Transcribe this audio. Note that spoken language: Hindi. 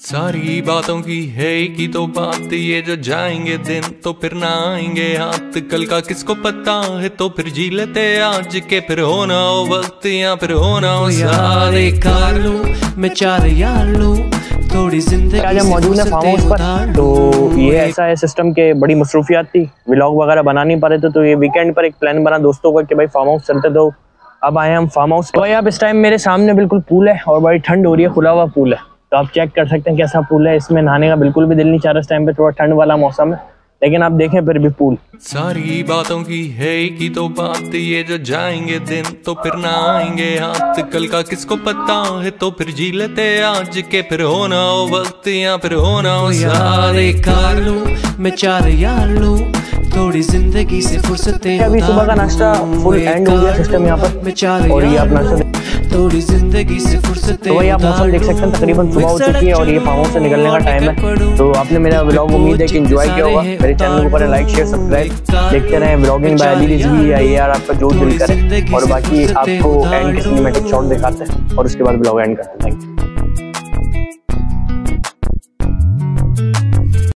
सारी बातों की है कि तो बात ये जो जाएंगे दिन तो फिर ना आएंगे हाथ, कल का किसको पता है तो फिर जी लेते आज के, फिर होना हो वक्त या फिर होना हो यार एक कार लूं मैं 4 यार लूं थोड़ी जिंदगी। आज हम मौजूद है फार्म हाउस पर। तो ये ऐसा है सिस्टम के बड़ी मसरूफियात थी, व्लॉग वगैरह बना नहीं पा रहे थे, तो ये वीकेंड पर एक प्लान बना दोस्तों का कि भाई फार्म हाउस चलते। तो अब आए हम फार्म हाउस। तो भाई अब इस टाइम मेरे सामने बिल्कुल पूल है और बड़ी ठंड हो रही है, खुला हुआ पूल है। तो आप चेक कर सकते हैं कैसा पूल है। इसमें नहाने का बिल्कुल भी दिल नहीं चाह रहा इस टाइम पे, थोड़ा ठंड वाला मौसम है, लेकिन आप देखें फिर भी पूल। सारी बातों की है कि तो बात ये जो जाएंगे दिन तो फिर ना आएंगे हाथ, कल का किसको पता है तो फिर जी लेते आज के, फिर होना हो वक्त या फिर होना हो यार एक कार लूं मैं 4 यार लूं थोड़ी जिंदगी से फुर्सतें। अभी सुबह का नाश्ता फुल एंड हो गया सिस्टम यहाँ पर, और ये आप नाश्ता थोड़ी जिंदगी से फुर्सतें। तो भाई आप मौसम देख सकते हैं, तकरीबन सुबह हो चुकी है और ये फार्म हाउस से निकलने का टाइम है। तो आपने मेरा व्लॉग उम्मीद है कि एंजॉय किया होगा। मेरे चैनल को लाइक शेयर सब्सक्राइब देखते रहें। व्लॉगिंग बाय अली रिजवी है यार, आपका जो दिल करे। और बाकी आपको एंड के सिनेमैटिक शॉट दिखाते हैं और उसके बाद व्लॉग एंड करते हैं। Thank you.